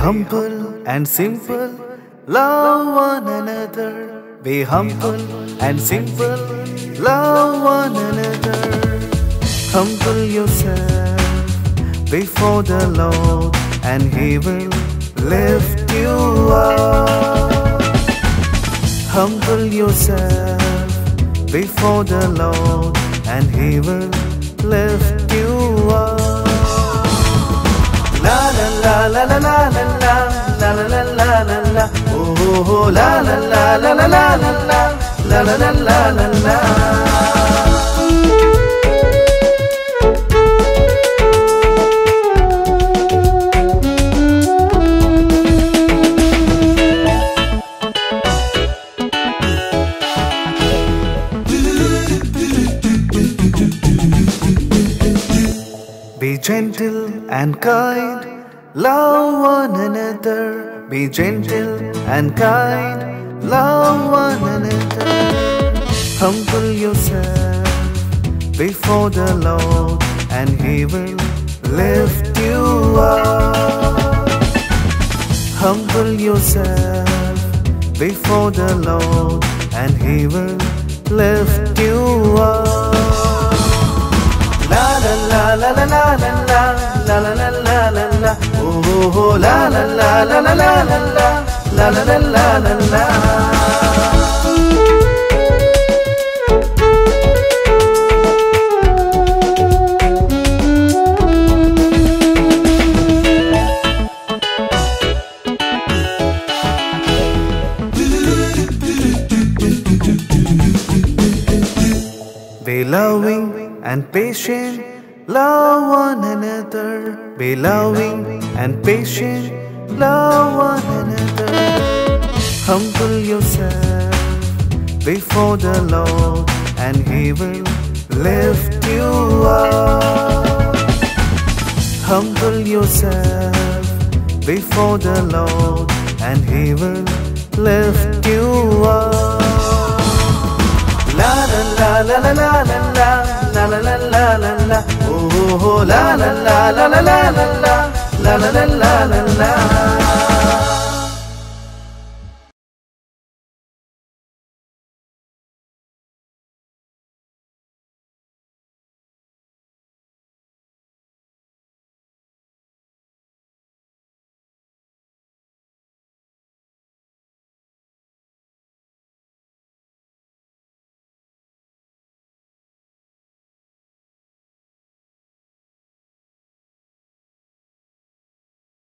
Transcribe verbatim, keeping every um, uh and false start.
humble and simple, love one another. Be humble and simple, love one another. Humble yourself before the Lord, and He will lift you up. Humble yourself before the Lord, and He will lift you up. La la la la la la la la la la la la la. Oh la la la la la la la la la la la la la. Be gentle and kind, love one another. Be gentle and kind, love one another. Humble yourself before the Lord, and He will lift you up. Humble yourself before the Lord, and He will lift you up. La la la la la la la la la la la la la. Oh la la la la la la la la la la la la la. Be loving and patient, love one another. Be loving and patient, love one another. Humble yourself before the Lord, and He will lift you up. Humble yourself before the Lord, and He will lift you up. La la la la la la la la la la la la la. Oh la la la la la la la la la la la la la la.